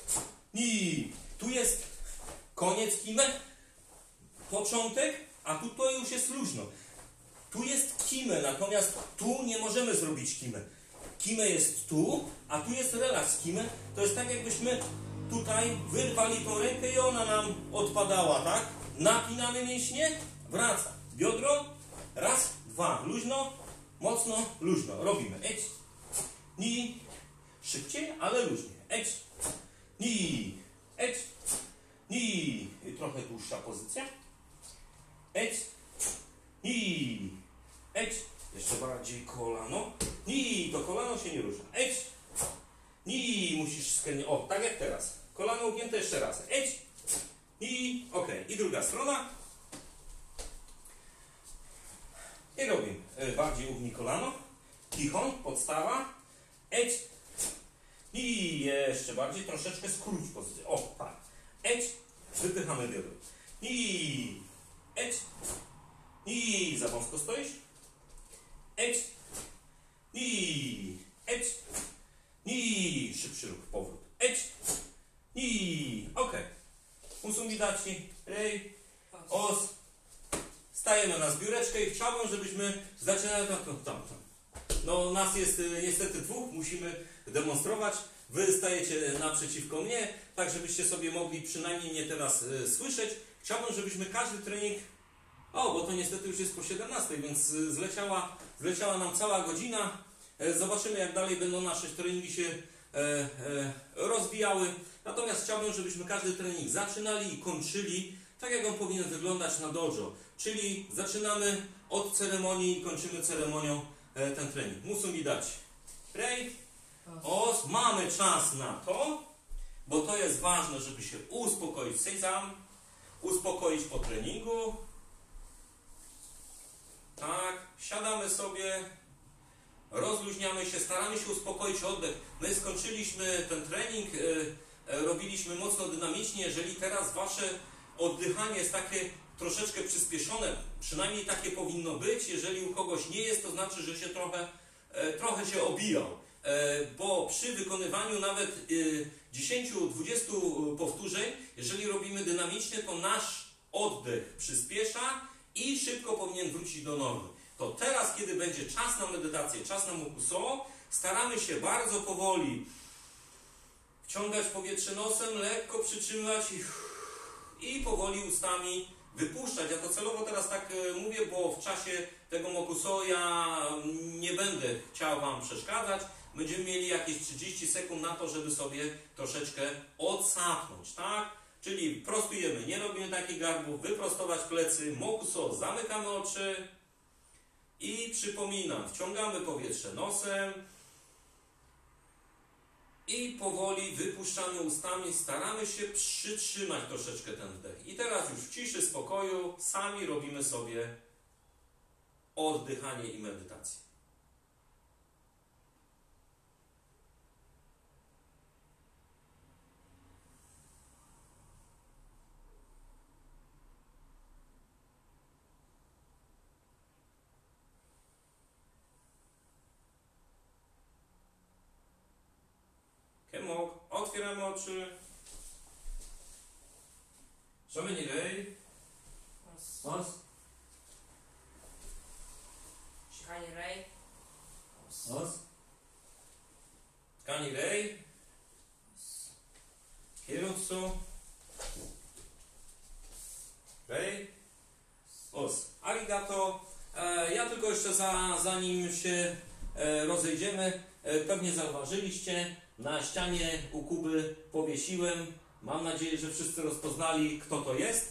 I tu jest koniec kimy, początek, a tu to już jest luźno. Tu jest kimę, natomiast tu nie możemy zrobić kimę. Kimę jest tu, a tu jest relaks kimę. To jest tak, jakbyśmy tutaj wyrwali tą rękę i ona nam odpadała, tak? Napinamy mięśnie, wraca. Biodro, raz, dwa, luźno, mocno, luźno. Robimy. Eć, ni, szybciej, ale luźnie. Eć, ni, eć, ni. I trochę dłuższa pozycja. Eć, ni, eć, jeszcze bardziej kolano. Ni, to kolano się nie rusza. Eć, ni, musisz skręcić. O, tak jak teraz. Kolano ugięte jeszcze raz. Eć, ni, ok. I druga strona. I robimy. Bardziej ugnij kolano. Kichon, podstawa. Eć, ni, jeszcze bardziej. Troszeczkę skróć pozycję. O, tak. Eć, wypychamy biodro. Ni, eć, i za wąsko stoisz. Eć. I. Eć. I. Szybszy ruch. Powrót. Eć. I. Ok. Usumidaci. Rej. Os. Stajemy na zbióreczkę i chciałbym, żebyśmy zaczynali tam, tam, tam. No nas jest niestety dwóch. Musimy demonstrować. Wy stajecie naprzeciwko mnie, tak żebyście sobie mogli przynajmniej mnie teraz y, słyszeć. Chciałbym, żebyśmy każdy trening. O, bo to niestety już jest po siedemnastej, więc zleciała, zleciała nam cała godzina. Zobaczymy, jak dalej będą nasze treningi się e, e, rozwijały. Natomiast chciałbym, żebyśmy każdy trening zaczynali i kończyli tak, jak on powinien wyglądać na dojo. Czyli zaczynamy od ceremonii i kończymy ceremonią e, ten trening. Musu mi dać. Rej. Os. Mamy czas na to, bo to jest ważne, żeby się uspokoić. Sejzam. Uspokoić po treningu. Tak, siadamy sobie, rozluźniamy się, staramy się uspokoić oddech. My skończyliśmy ten trening, y, y, robiliśmy mocno dynamicznie. Jeżeli teraz wasze oddychanie jest takie troszeczkę przyspieszone, przynajmniej takie powinno być. Jeżeli u kogoś nie jest, to znaczy, że się trochę, y, trochę się obijał. Y, bo przy wykonywaniu nawet y, dziesięć do dwudziestu powtórzeń, jeżeli robimy dynamicznie, to nasz oddech przyspiesza i szybko powinien wrócić do normy. To teraz, kiedy będzie czas na medytację, czas na Mokuso, staramy się bardzo powoli wciągać powietrze nosem, lekko przytrzymywać i, i powoli ustami wypuszczać. Ja to celowo teraz tak mówię, bo w czasie tego Mokuso ja nie będę chciał wam przeszkadzać. Będziemy mieli jakieś trzydzieści sekund na to, żeby sobie troszeczkę odsapnąć, tak? Czyli prostujemy, nie robimy takich garbów, wyprostować plecy, Mokuso, zamykamy oczy i przypominam, wciągamy powietrze nosem i powoli wypuszczamy ustami, staramy się przytrzymać troszeczkę ten wdech. I teraz już w ciszy, spokoju sami robimy sobie oddychanie i medytację. Otwieramy oczy. Szameni rej. Os. Os. Shihani Ray. Os. Os. Tkani rej. Kierutsu. Rej. Os. Arigato. E, ja tylko jeszcze za, zanim się e, rozejdziemy, e, pewnie zauważyliście, na ścianie u Kuby powiesiłem. Mam nadzieję, że wszyscy rozpoznali, kto to jest.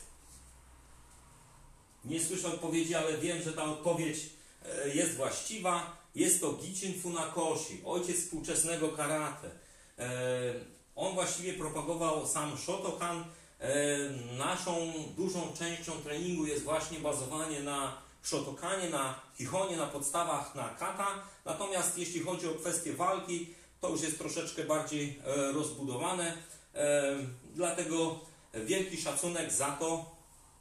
Nie słyszę odpowiedzi, ale wiem, że ta odpowiedź e, jest właściwa. Jest to Gichin Funakoshi, ojciec współczesnego karate. E, on właściwie propagował sam Shotokan. E, naszą dużą częścią treningu jest właśnie bazowanie na Shotokanie, na Hihonie, na podstawach na kata. Natomiast jeśli chodzi o kwestię walki, to już jest troszeczkę bardziej e, rozbudowane. E, dlatego wielki szacunek za to.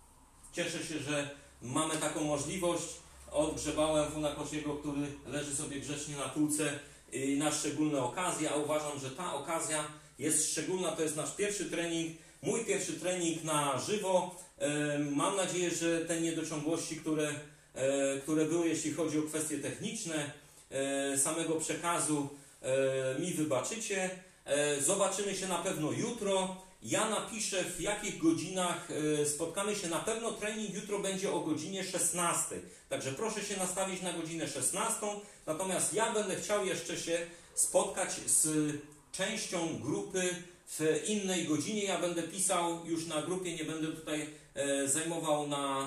Cieszę się, że mamy taką możliwość. Odgrzebałem Funakoshiego, który leży sobie grzecznie na półce i na szczególne okazje, a uważam, że ta okazja jest szczególna. To jest nasz pierwszy trening, mój pierwszy trening na żywo. E, mam nadzieję, że te niedociągłości, które, e, które były, jeśli chodzi o kwestie techniczne, e, samego przekazu, e, mi wybaczycie. E, zobaczymy się na pewno jutro. Ja napiszę, w jakich godzinach e, spotkamy się. Na pewno trening jutro będzie o godzinie szesnastej. Także proszę się nastawić na godzinę szesnastą. Natomiast ja będę chciał jeszcze się spotkać z częścią grupy w innej godzinie. Ja będę pisał już na grupie, nie będę tutaj e, zajmował na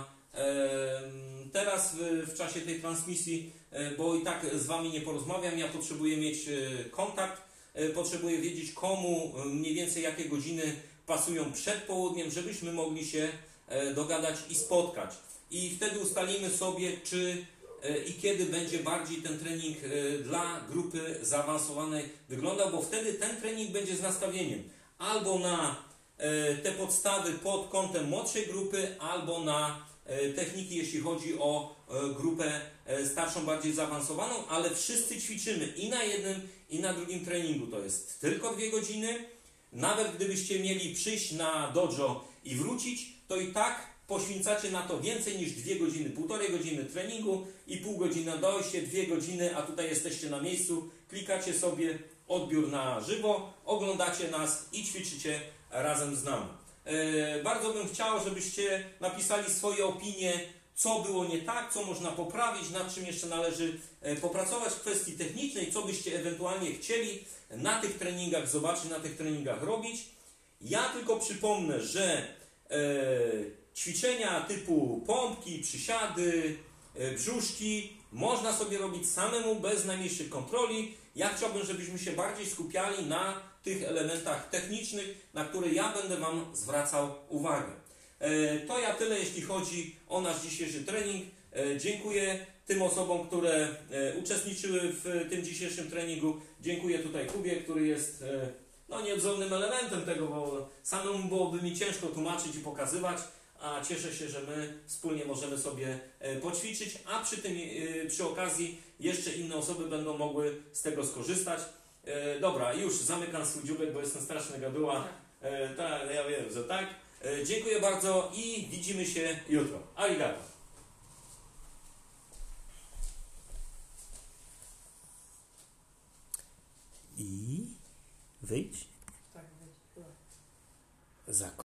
e, teraz w, w czasie tej transmisji, e, bo i tak z Wami nie porozmawiam. Ja potrzebuję mieć e, kontakt, e, potrzebuję wiedzieć, komu e, mniej więcej jakie godziny pasują przed południem, żebyśmy mogli się e, dogadać i spotkać. I wtedy ustalimy sobie, czy e, i kiedy będzie bardziej ten trening e, dla grupy zaawansowanej wyglądał, bo wtedy ten trening będzie z nastawieniem albo na e, te podstawy pod kątem młodszej grupy, albo na e, techniki, jeśli chodzi o e, grupę e, starszą, bardziej zaawansowaną, ale wszyscy ćwiczymy i na jednym, i na drugim treningu. To jest tylko dwie godziny. Nawet gdybyście mieli przyjść na dojo i wrócić, to i tak poświęcacie na to więcej niż dwie godziny, półtorej godziny treningu i pół godziny na dojście, dwie godziny, a tutaj jesteście na miejscu, klikacie sobie odbiór na żywo, oglądacie nas i ćwiczycie razem z nami. E, bardzo bym chciał, żebyście napisali swoje opinie, co było nie tak, co można poprawić, nad czym jeszcze należy e, popracować w kwestii technicznej, co byście ewentualnie chcieli na tych treningach zobaczyć, na tych treningach robić. Ja tylko przypomnę, że e, ćwiczenia typu pompki, przysiady, e, brzuszki można sobie robić samemu bez najmniejszych kontroli. Ja chciałbym, żebyśmy się bardziej skupiali na tych elementach technicznych, na które ja będę Wam zwracał uwagę. E, to ja tyle, jeśli chodzi o nasz dzisiejszy trening. E, dziękuję tym osobom, które e, uczestniczyły w tym dzisiejszym treningu. Dziękuję tutaj Kubie, który jest e, no, nieodzownym elementem tego, bo samemu byłoby mi ciężko tłumaczyć i pokazywać, a cieszę się, że my wspólnie możemy sobie e, poćwiczyć, a przy tym e, przy okazji jeszcze inne osoby będą mogły z tego skorzystać. E, dobra, już zamykam swój dziubek, bo jestem straszny gaduła. E, tak, ja wiem, że tak. E, dziękuję bardzo i widzimy się jutro. Arigato. I wyjdź Tak, chyba. za